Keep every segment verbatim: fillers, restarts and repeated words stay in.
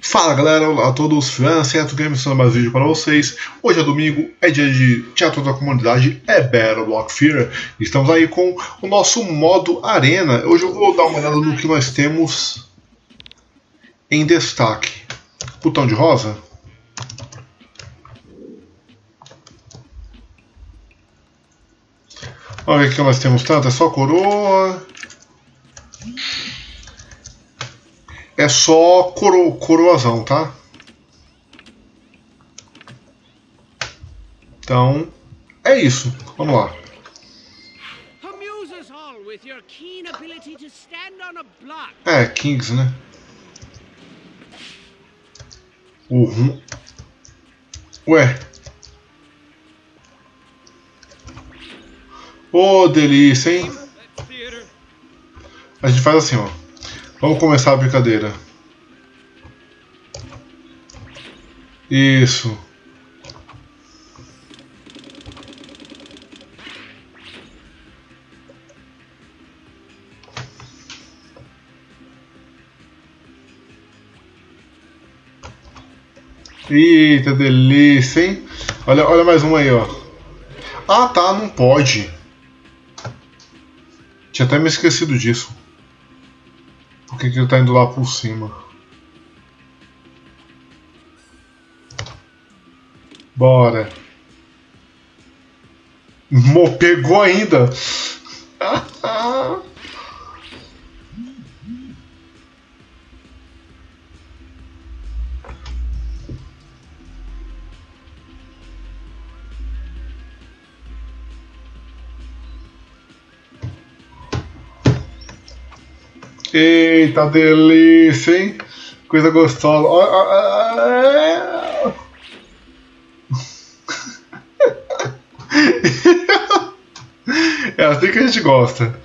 Fala galera, olá a todos, Fran, certo Games, fazendo mais vídeo para vocês. Hoje é domingo, é dia de teatro da comunidade, é Battle Block Fear. Estamos aí com o nosso modo arena. Hoje eu vou dar uma olhada no que nós temos em destaque. Botão de rosa. Vamos ver o que nós temos tanto, é só coroa. É só coro coroazão, tá? Então, é isso. Vamos lá. É, Kings, né? Uhum. Ué. Ô, delícia, hein? A gente faz assim, ó. Vamos começar a brincadeira. Isso. Eita, delícia, hein? Olha, olha mais um aí, ó. Ah, tá, não pode. Tinha até me esquecido disso. Por que que ele tá indo lá por cima? Bora. Mo, pegou ainda. Eita, delícia, hein? Coisa gostosa. É assim que a gente gosta.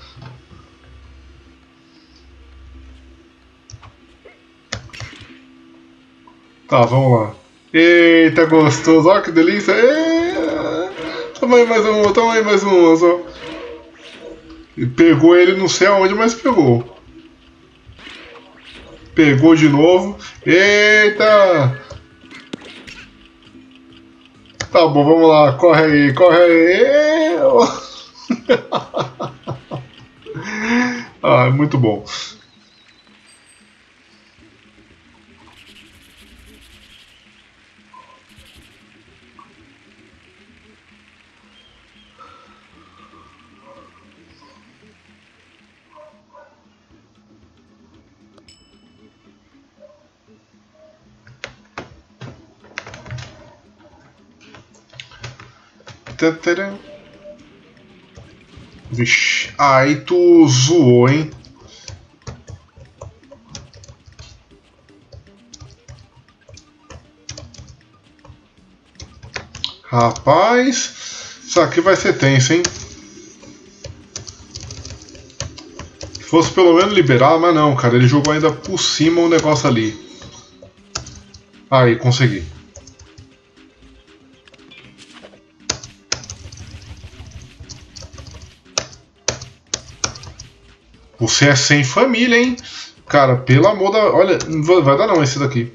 Tá, vamos lá. Eita, gostoso. Olha que delícia. Eita. Toma aí mais um, toma aí mais um. Só. Pegou ele não sei aonde, mas pegou. Pegou de novo. Eita! Tá bom, vamos lá. Corre aí, corre aí. Ah, muito bom. Vixe, aí tu zoou, hein? Rapaz, isso aqui vai ser tenso, hein? Se fosse pelo menos liberar, mas não, cara, ele jogou ainda por cima o negócio ali. Aí, consegui. Você é sem família, hein? Cara, pelo amor da... Olha, não vai dar não esse daqui.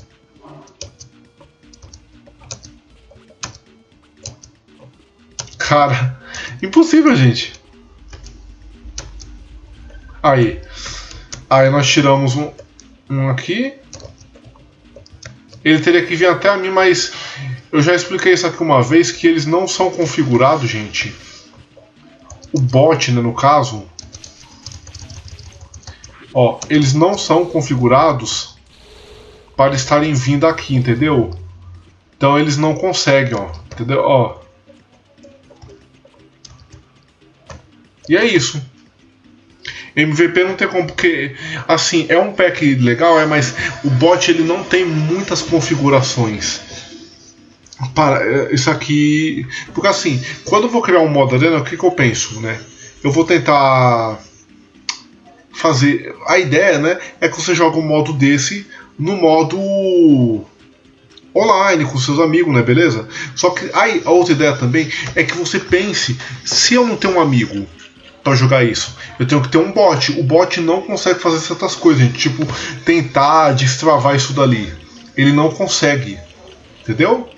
Cara, impossível, gente. Aí. Aí nós tiramos um, um aqui. Ele teria que vir até a mim, mas... Eu já expliquei isso aqui uma vez, que eles não são configurados, gente. O bot, né, no caso... Ó, eles não são configurados para estarem vindo aqui, entendeu? Então eles não conseguem, ó, entendeu? Ó. E é isso. M V P não tem como, porque, assim, é um pack legal, é, mas o bot ele não tem muitas configurações. Para isso aqui, porque assim, quando eu vou criar um modo arena, o que que eu penso, né? Eu vou tentar fazer, a ideia, né, é que você joga um modo desse no modo online com seus amigos, né, beleza? Só que aí a outra ideia também é que você pense, se eu não tenho um amigo para jogar isso. Eu tenho que ter um bot. O bot não consegue fazer certas coisas, gente. Tipo, tentar destravar isso dali. Ele não consegue. Entendeu?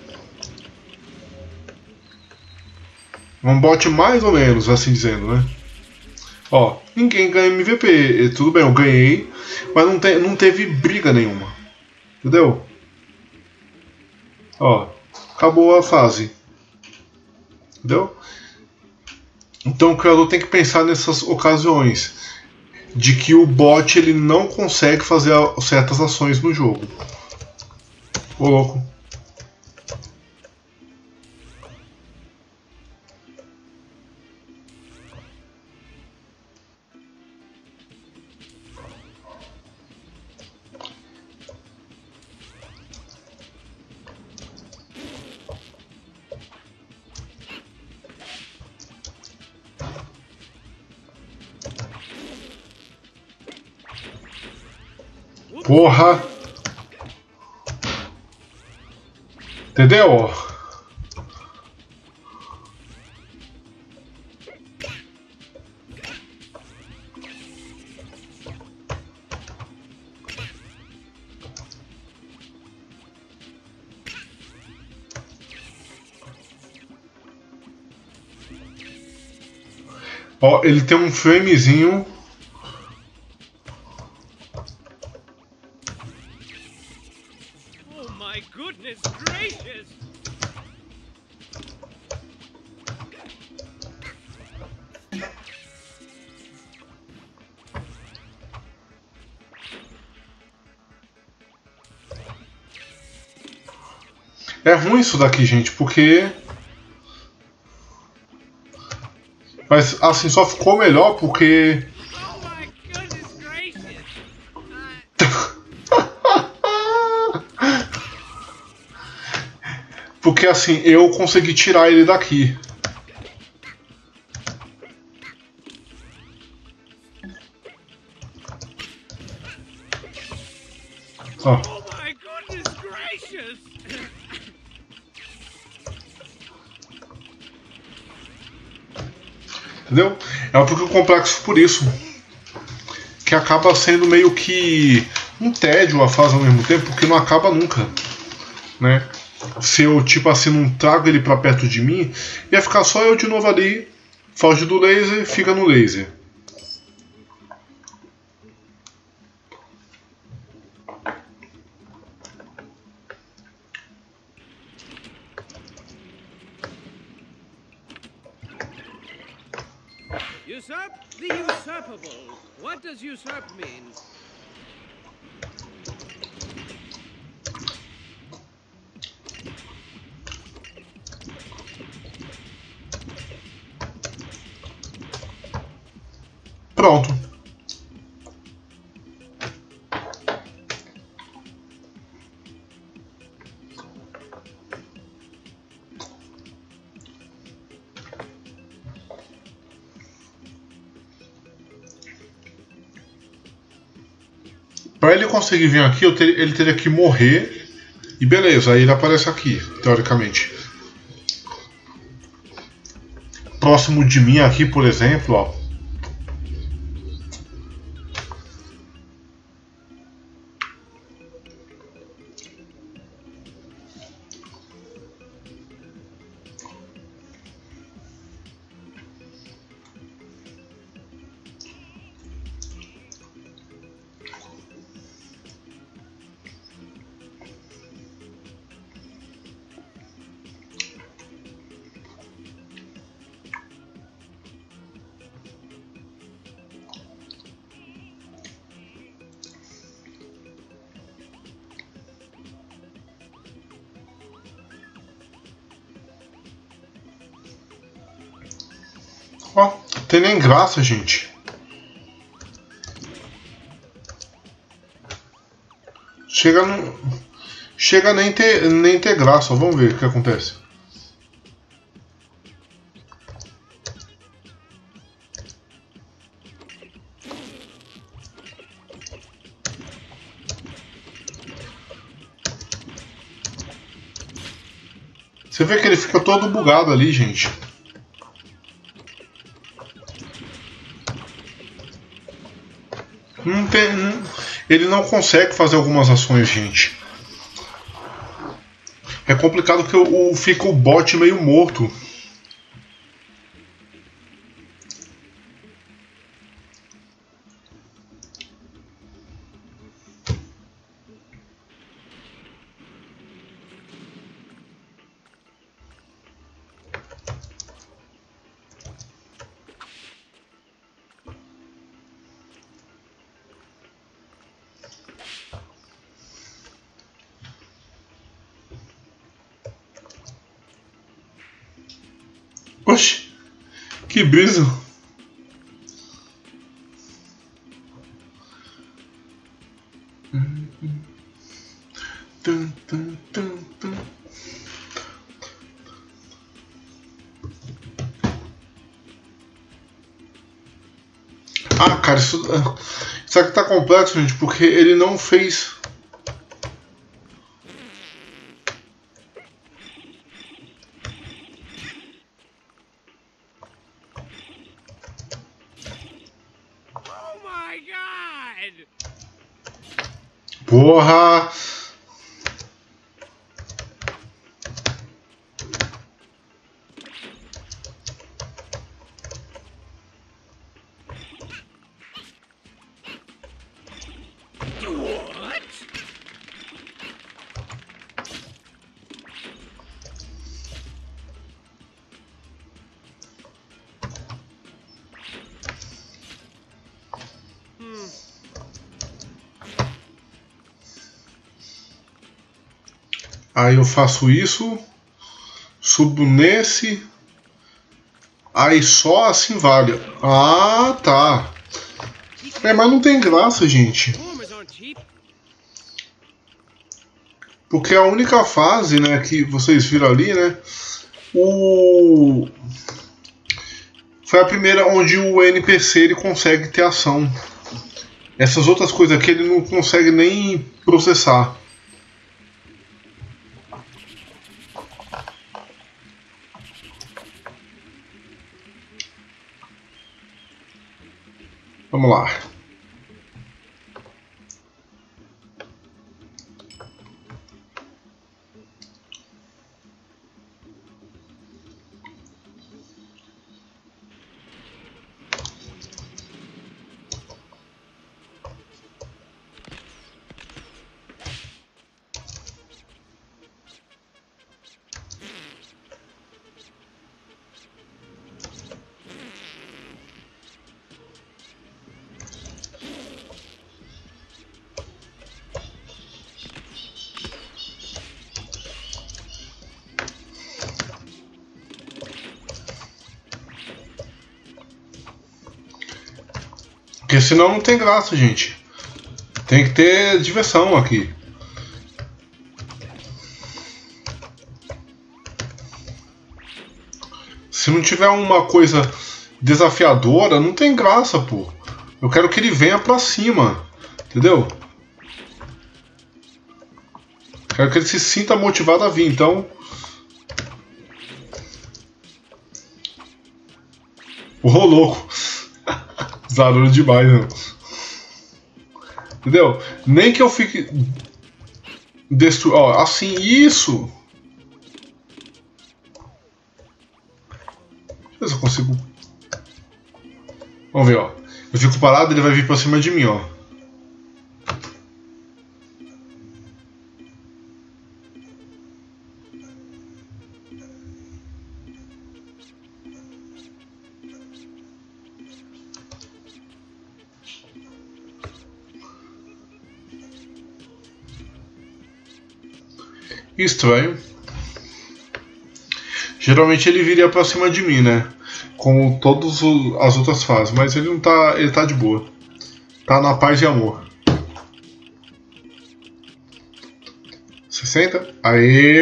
Um bot mais ou menos, assim dizendo, né? Ó, ninguém ganha M V P. Tudo bem, eu ganhei, mas não, te, não teve briga nenhuma. Entendeu? Ó, acabou a fase. Entendeu? Então o criador tem que pensar nessas ocasiões de que o bot ele não consegue fazer certas ações no jogo. Ô louco. Porra! Entendeu? Ó, ele tem um framezinho. Oh my goodness gracious! É ruim isso daqui, gente, porque... Mas assim, só ficou melhor porque... Oh my goodness gracious! Porque assim, eu consegui tirar ele daqui. Ó. Oh my goodness gracious! Entendeu? É um pouquinho complexo por isso. Que acaba sendo meio que um tédio a fase ao mesmo tempo, porque não acaba nunca. Né? Se eu, tipo assim, não trago ele pra perto de mim, ia ficar só eu de novo ali, foge do laser, fica no laser. Usurp the usurpable. What does usurp mean? Pronto. Para ele conseguir vir aqui, eu ter, ele teria que morrer. E beleza, aí ele aparece aqui, teoricamente. Próximo de mim aqui, por exemplo, ó. Ó, tem nem graça, gente. Chega no... Chega nem ter, nem ter graça. Vamos ver o que acontece. Você vê que ele fica todo bugado ali, gente. tem, não, ele não consegue fazer algumas ações, gente. É complicado que o, o, fica o bot meio morto. Oxe, que brisa. Tum, tum, tum, tum. Ah, cara, isso, isso aqui tá complexo, gente, porque ele não fez... Porra! Aí eu faço isso, subo nesse, aí só assim vale. Ah, tá. É, mas não tem graça, gente. Porque a única fase, né, que vocês viram ali, né, o... foi a primeira onde o N P C ele consegue ter ação. Essas outras coisas aqui ele não consegue nem processar. Vamos lá. Porque senão não tem graça, gente. Tem que ter diversão aqui. Se não tiver uma coisa desafiadora, não tem graça, pô. Eu quero que ele venha pra cima. Entendeu? Quero que ele se sinta motivado a vir, então... Ô, louco. Zarulho demais, não. Entendeu? Nem que eu fique... Destru... Ó, assim, isso... Deixa eu ver se eu consigo... Vamos ver, ó. Eu fico parado, ele vai vir pra cima de mim, ó. Estranho. Geralmente ele viria pra cima de mim, né? Como todas as outras fases. Mas ele não tá. Ele tá de boa. Tá na paz e amor. sessenta? Aê!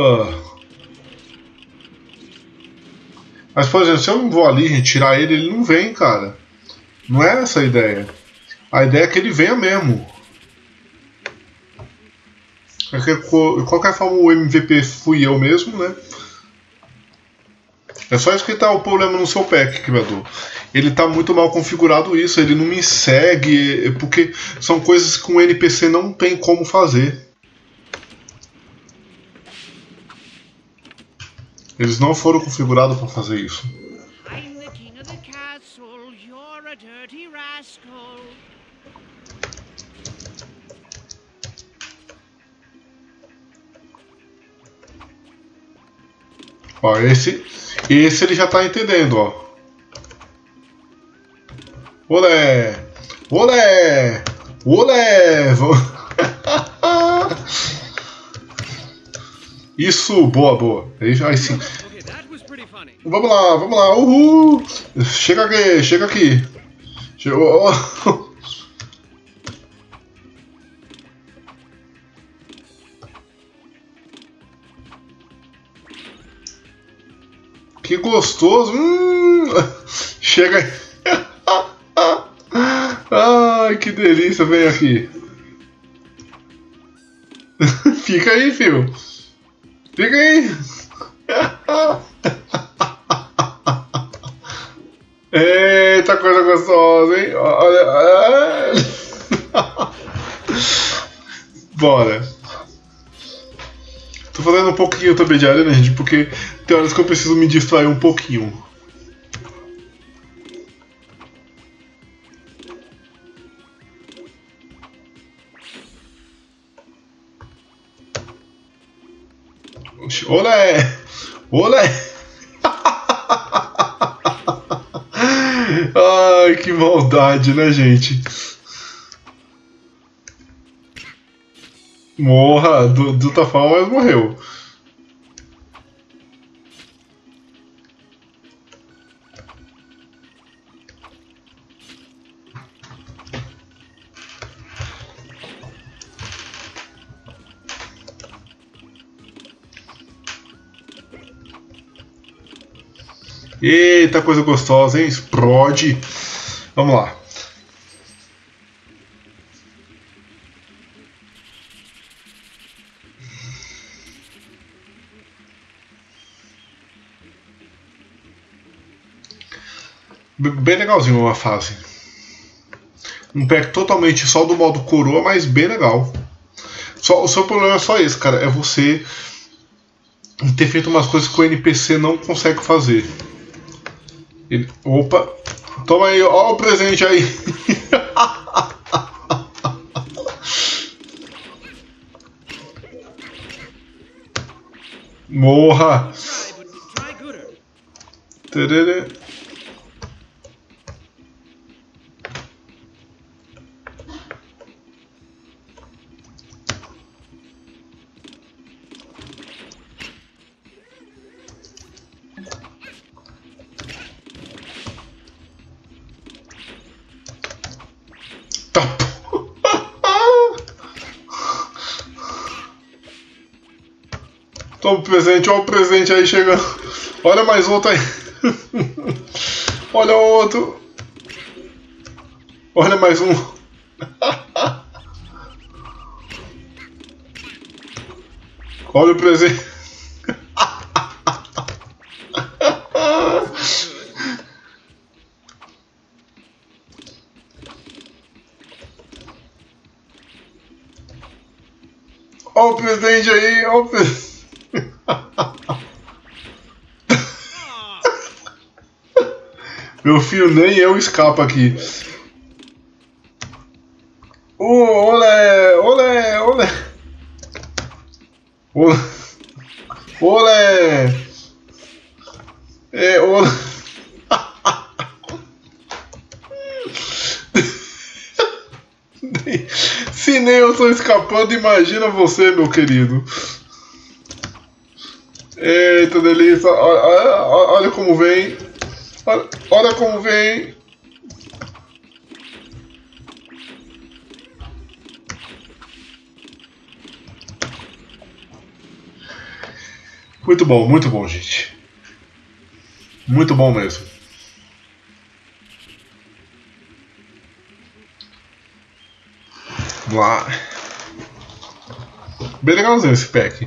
Mas, por exemplo, se eu não vou ali, gente, tirar ele, ele não vem, cara. Não é essa a ideia. A ideia é que ele venha mesmo. De qualquer forma, o M V P fui eu mesmo, né? É só isso que tá o problema no seu pack, criador. ele tá muito mal configurado isso, ele não me segue, porque são coisas que um N P C não tem como fazer. Eles não foram configurados para fazer isso. I'm the king of the castle. You're a dirty rascal. Ó, esse, esse ele já tá entendendo, ó. Olé! Olé! Olé! Isso, boa, boa. Aí, aí sim. Okay, that was pretty funny. Vamos lá, vamos lá. Uhul! Chega aqui, chega aqui. Chegou. Que gostoso. Hum, chega aí. Ai, que delícia. Vem aqui. Fica aí, filho. Fica aí. Eita, coisa gostosa, hein? Olha. Bora. Tô fazendo um pouquinho também de arena, gente, porque tem horas que eu preciso me distrair um pouquinho. Olé! Olé! Ai, que maldade, né, gente? Morra! Do, do Tafal, mas morreu. Eita, coisa gostosa, hein? Explode. Vamos lá. Bem legalzinho uma fase. Um pack totalmente só do modo coroa, mas bem legal. Só, o seu problema é só esse, cara. É você ter feito umas coisas que o N P C não consegue fazer. Ele, opa, toma aí, ó o presente aí. Morra. Try, but try gooder. Tererê. Toma o presente, olha o presente aí chegando. Olha mais outro aí. Olha outro. Olha mais um. Olha o presente. Olha o presente aí, olha o presente. Meu filho, nem eu escapo aqui. Oh, olé, olé, olé. Olé. Olé. É, olé. Se nem eu tô escapando, imagina você, meu querido. Eita, delícia. Olha, olha, olha como vem. Olha, olha como vem. Muito bom, muito bom, gente. Muito bom mesmo. Vamos lá. Bem legalzinho esse pack.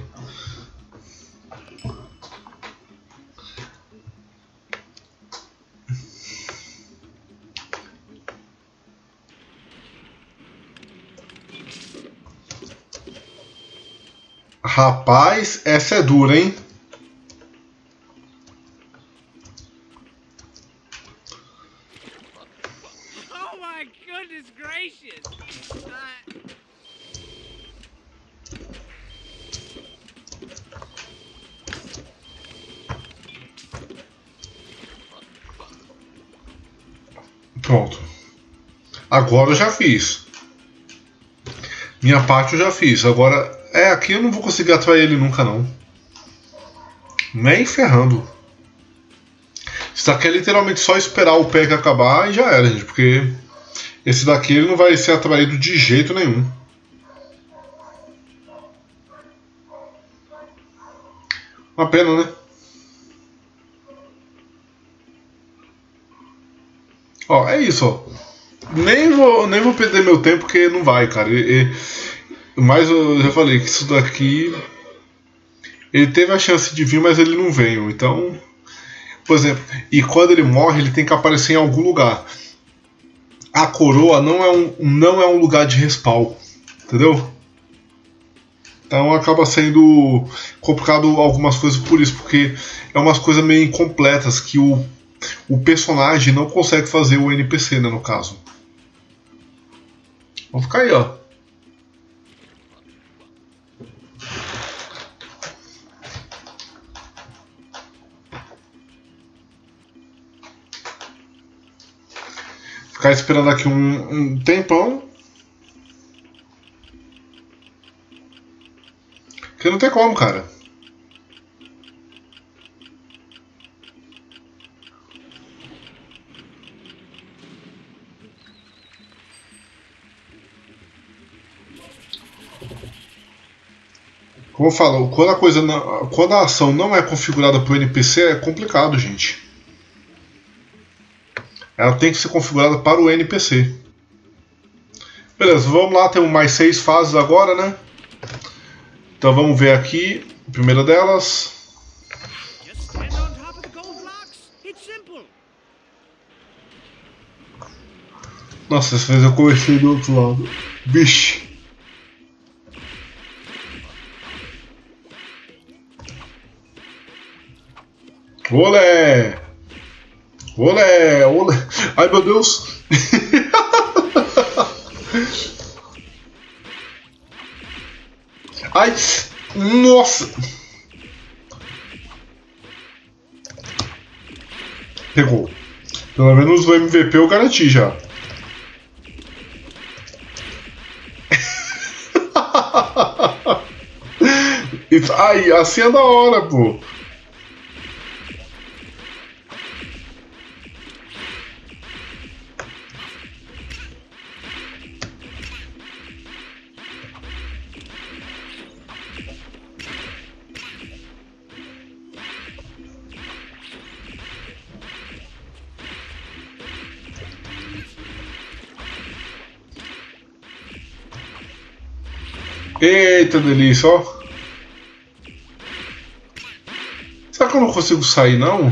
Rapaz, essa é dura, hein? Oh my goodness gracious! Uh, Pronto. Agora eu já fiz. Minha parte eu já fiz. Agora, é, aqui eu não vou conseguir atrair ele nunca, não. Nem ferrando. Isso daqui é literalmente só esperar o pack acabar e já era, gente. Porque esse daqui ele não vai ser atraído de jeito nenhum. Uma pena, né? Ó, é isso, ó. Nem vou, nem vou perder meu tempo porque não vai, cara. E, e, mas eu já falei que isso daqui ele teve a chance de vir, mas ele não veio. Então, por exemplo, e quando ele morre, ele tem que aparecer em algum lugar. A coroa não é um, não é um lugar de respawn, entendeu? Então acaba sendo complicado algumas coisas por isso, porque é umas coisas meio incompletas que o, o personagem não consegue fazer, o N P C, né, no caso. Vamos ficar aí, ó. Ficar esperando aqui um, um tempão. Porque não tem como, cara. Como eu falo, quando a coisa não, quando a ação não é configurada para o N P C é complicado, gente. Ela tem que ser configurada para o N P C. Beleza, vamos lá, temos mais seis fases agora, né? Então vamos ver aqui, a primeira delas. just stand on top of the gold blocks. It's simple. Nossa, dessa vez eu comecei do outro lado. Vixe. Olé! Olé! Olé! Ai, meu Deus! Ai! Nossa! Pegou. Pelo menos o M V P eu garanti já. Ai, assim é da hora, pô. Eita delícia, ó. Será que eu não consigo sair, não?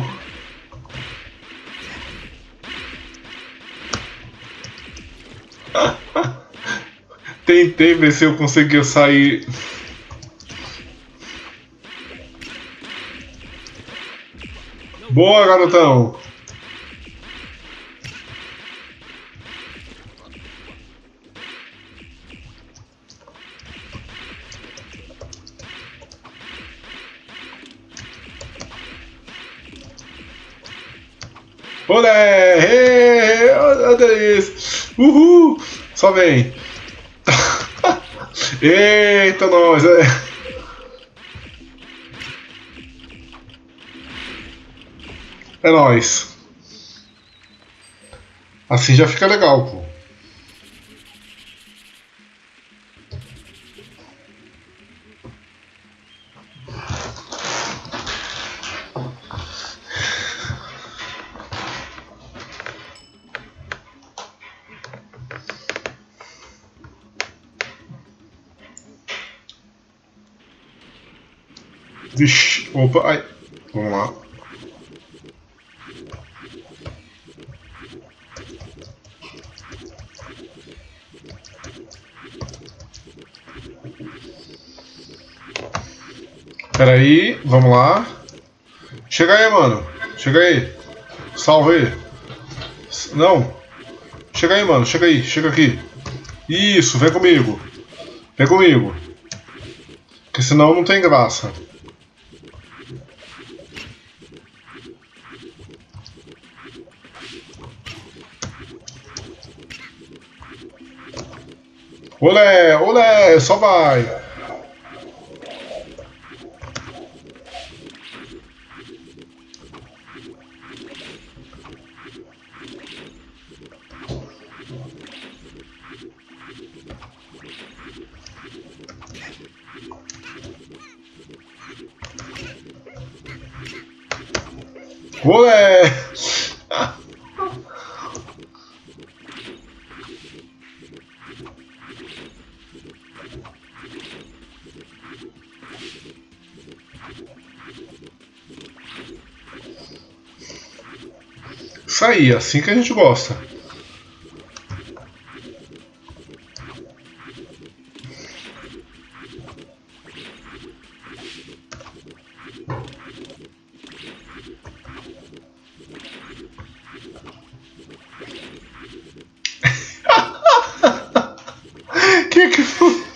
Tentei ver se eu conseguia sair. Boa, garotão. Olé! Olha delícia! Uhul! Só vem! Eita, nós! É. É nóis! Assim já fica legal, pô. Vixe, opa, ai, vamos lá. Pera aí, vamos lá. Chega aí, mano. Chega aí. Salva aí. Não. Chega aí, mano. Chega aí. Chega aqui. Isso, vem comigo. Vem comigo. Porque senão não tem graça. Olé, olé, só vai. Olé! Isso aí, assim que a gente gosta. Que que foi?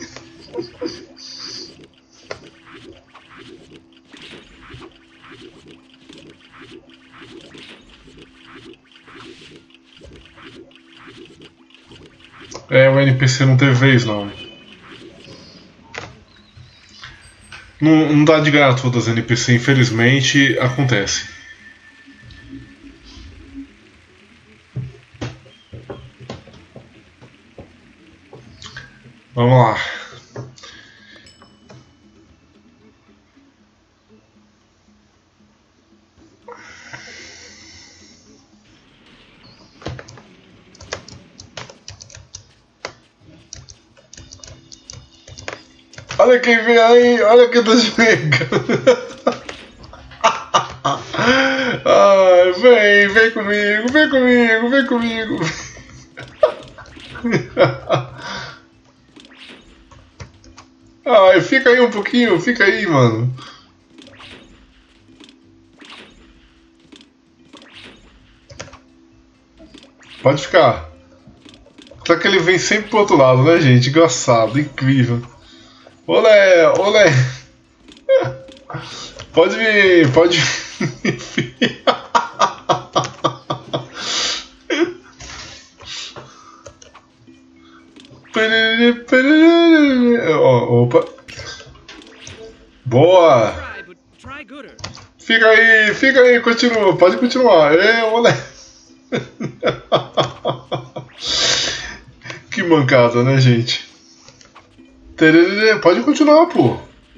É, o N P C não teve vez, não. Não, não dá de ganhar todas as N P C, infelizmente, acontece. Vamos lá. Olha quem vem aí, olha quem tá chegando. Ai, vem, vem comigo, vem comigo, vem comigo. Ai, fica aí um pouquinho, fica aí, mano. Pode ficar. Só que ele vem sempre pro outro lado, né, gente? Engraçado, incrível. Olé, olé. Pode vir, pode vir. Oh, opa. Boa. Fica aí, fica aí, continua, pode continuar. É, olé. Que mancada, né, gente? Pode continuar, pô.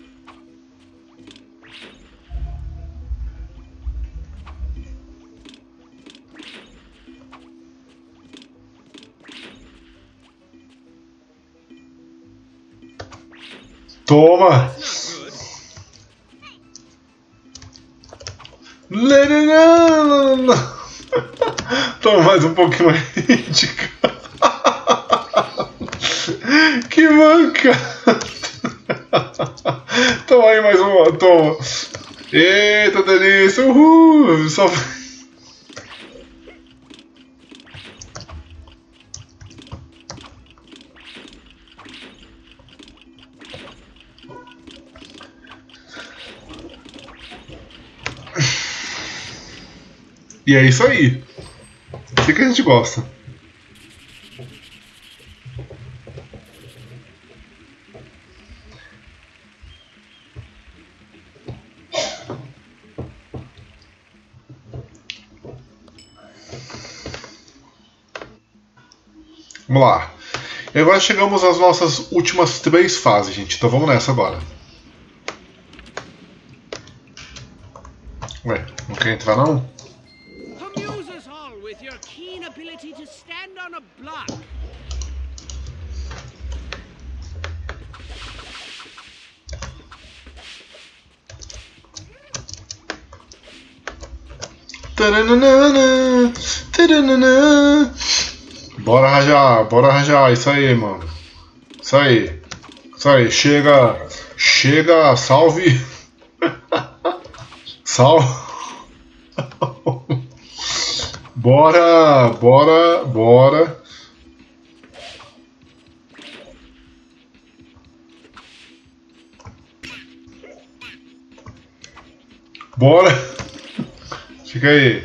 Toma. Toma mais um pouquinho mais de que manca! Toma aí mais uma, toma! Eita delícia! Uhul! Só... E é isso aí! Assim que a gente gosta. Vamos lá. E agora chegamos às nossas últimas três fases, gente. Então vamos nessa agora. Ué, não quer entrar não? Amuse us all with your keen ability to stand on a block. Taranana, taranana. Bora rajar, bora rajar, isso aí, mano. Isso aí. Isso aí, chega. Chega, salve. Sal. Bora, bora, bora. Bora. Fica aí.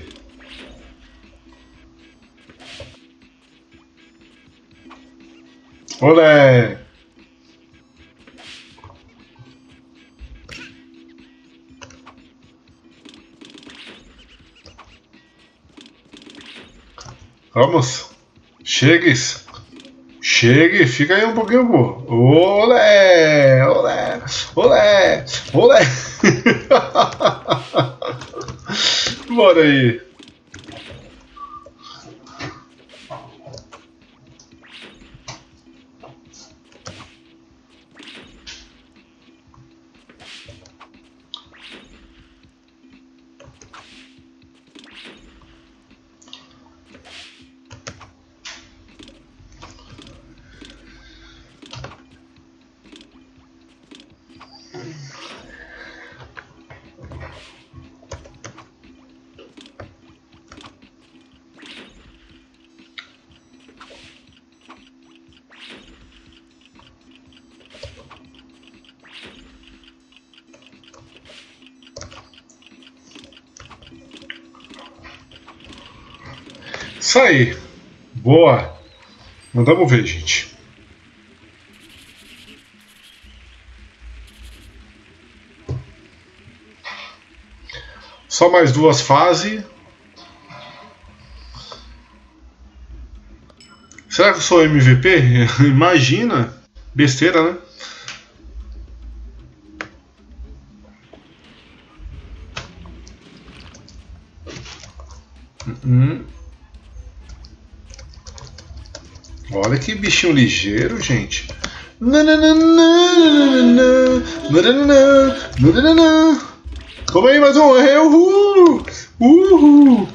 Olé. Vamos. Chegues. Chegue. Fica aí um pouquinho, pô. Olé. Olé. Olé. Olé. Bora aí. Isso aí. Boa. Mandamos ver, gente. Só mais duas fases. Será que eu sou M V P? Imagina. Besteira, né? Hum. Olha que bichinho ligeiro, gente. Toma aí mais um. Uhul! Uhul!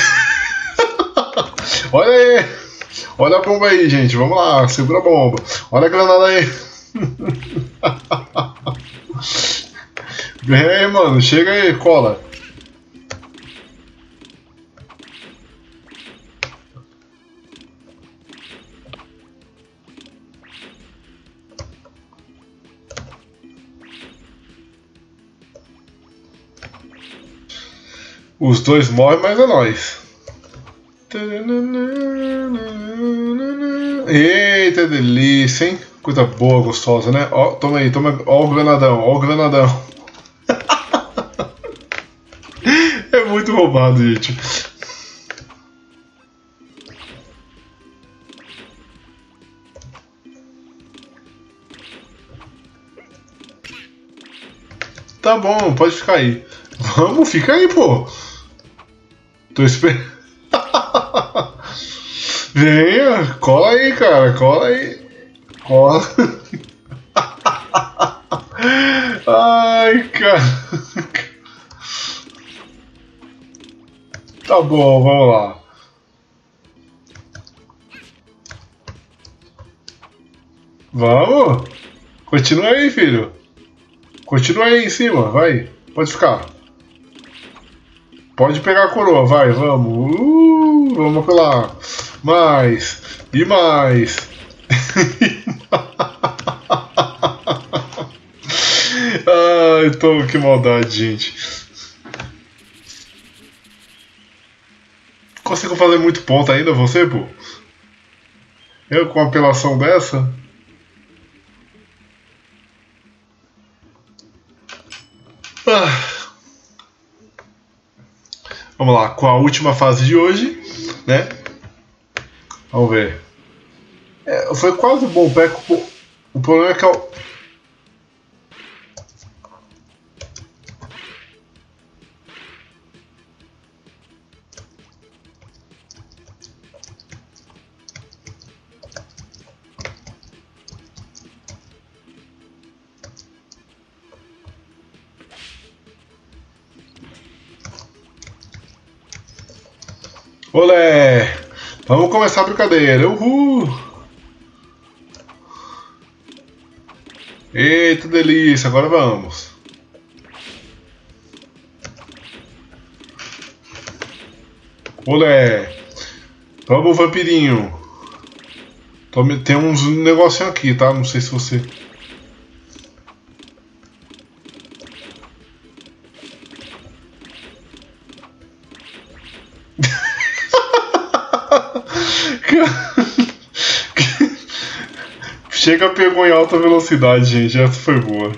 Olha aí! Olha a bomba aí, gente. Vamos lá, segura a bomba. Olha a granada aí. Vem aí, mano. Chega aí, cola. Os dois morrem, mas é nóis. Eita, delícia, hein? Coisa boa, gostosa, né? Ó, toma aí, toma. Ó o granadão, ó o granadão. É muito roubado, gente. Tá bom, pode ficar aí. Vamos, fica aí, pô. Tô esperando. Venha, cola aí, cara, cola aí. Cola. Ai, cara. Tá bom, vamos lá. Vamos. Continua aí, filho. Continua aí em cima, vai. Pode ficar. Pode pegar a coroa, vai, vamos. Uh, vamos lá. Mais. E mais. Ai, tô, que maldade, gente. Consigo fazer muito ponto ainda, você, pô? Eu com uma apelação dessa? Ah. Vamos lá, com a última fase de hoje, né? Vamos ver. É, foi quase um bom pack. O problema é que eu... Olé! Vamos começar a brincadeira. Uhul! Eita delícia, agora vamos. Olé! Toma o vampirinho. Tome, tem uns negocinho aqui, tá? Não sei se você... Chega, pegou em alta velocidade, gente. Essa foi boa.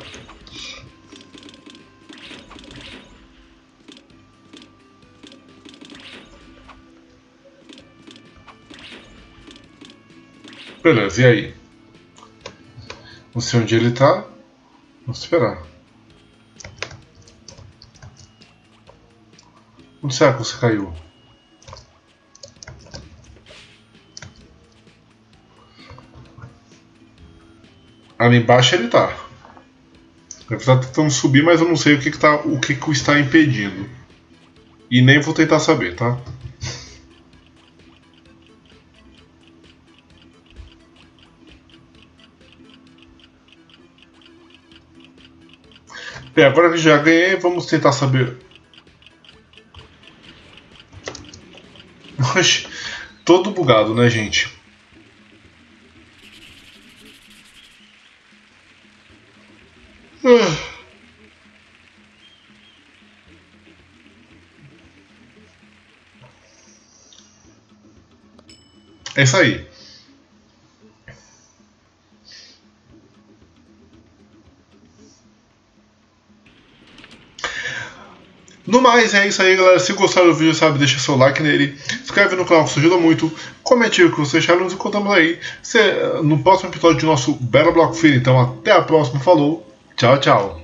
Beleza, e aí? Não sei onde ele tá. Vamos esperar. Onde será que você caiu? Ali embaixo ele tá. Deve estar tentando subir, mas eu não sei o que, que, tá, o, que, que o está impedindo. E nem vou tentar saber, tá? Bem, agora que já ganhei, vamos tentar saber. Oxe, todo bugado, né, gente? É isso aí. No mais, é isso aí, galera. Se gostaram do vídeo, sabe, deixa seu like nele. Se inscreve no canal, que isso ajuda muito. Comente o que vocês acharam. Nos encontramos aí no próximo episódio do nosso Battle Block Free. Então, até a próxima. Falou. Tchau, tchau.